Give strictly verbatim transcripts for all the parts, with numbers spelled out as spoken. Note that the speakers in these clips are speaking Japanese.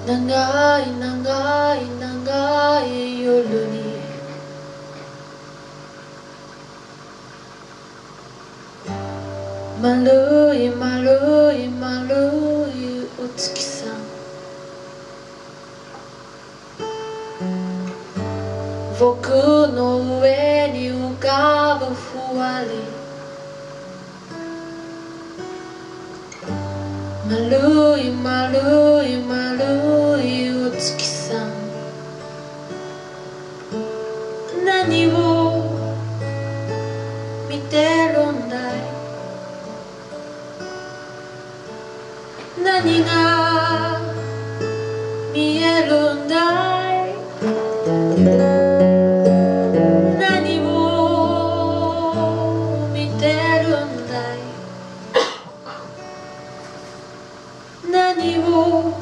長い長い長い夜に丸い丸い丸いお月さん、僕の上に浮かぶふわり丸い丸い丸いお月さん、何を見てるんだい、何が見えるんだい、何を見てるんだい、何を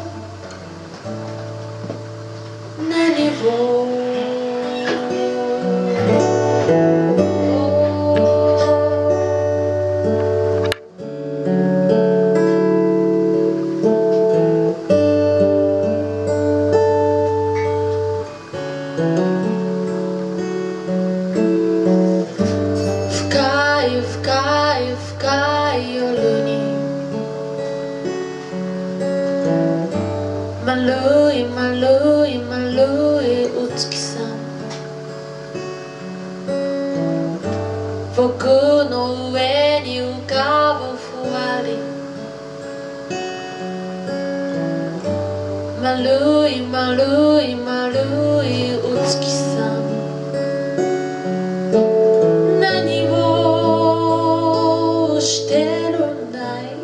何を深い深い深い夜に丸い丸い丸いお月さん、僕の上に浮かぶふわり丸い丸い丸いお月さん、何をしてるんだい、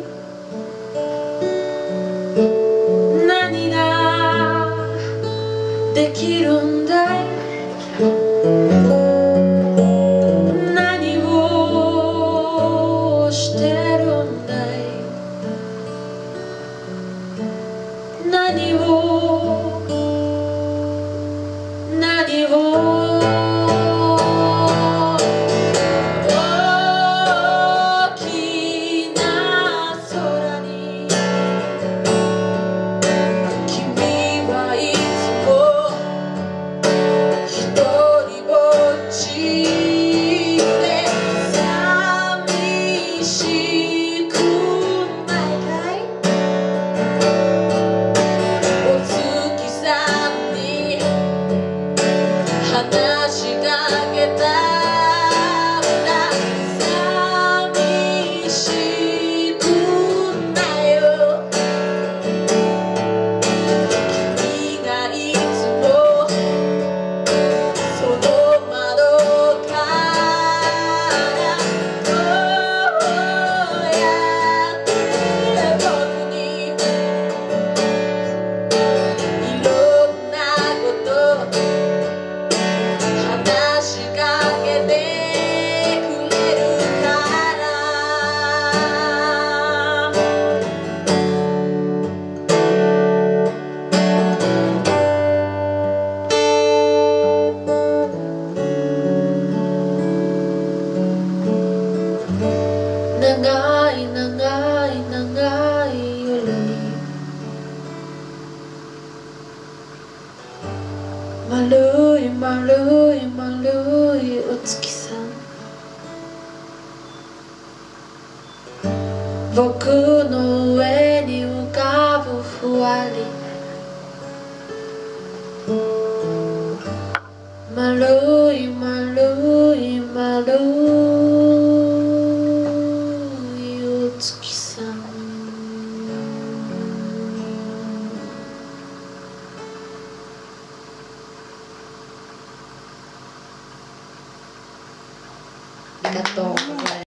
何ができるんだい、何をしてるんだい、何を何を話しかけたんだ、寂しくないよ、君がいつもその窓からどうやって僕にいろんなこと話しかけてくれるから長い長い長い夜に丸い丸い丸いお月さん、僕の上に浮かぶふわり丸い丸い丸いお月さん。ありがとうございます。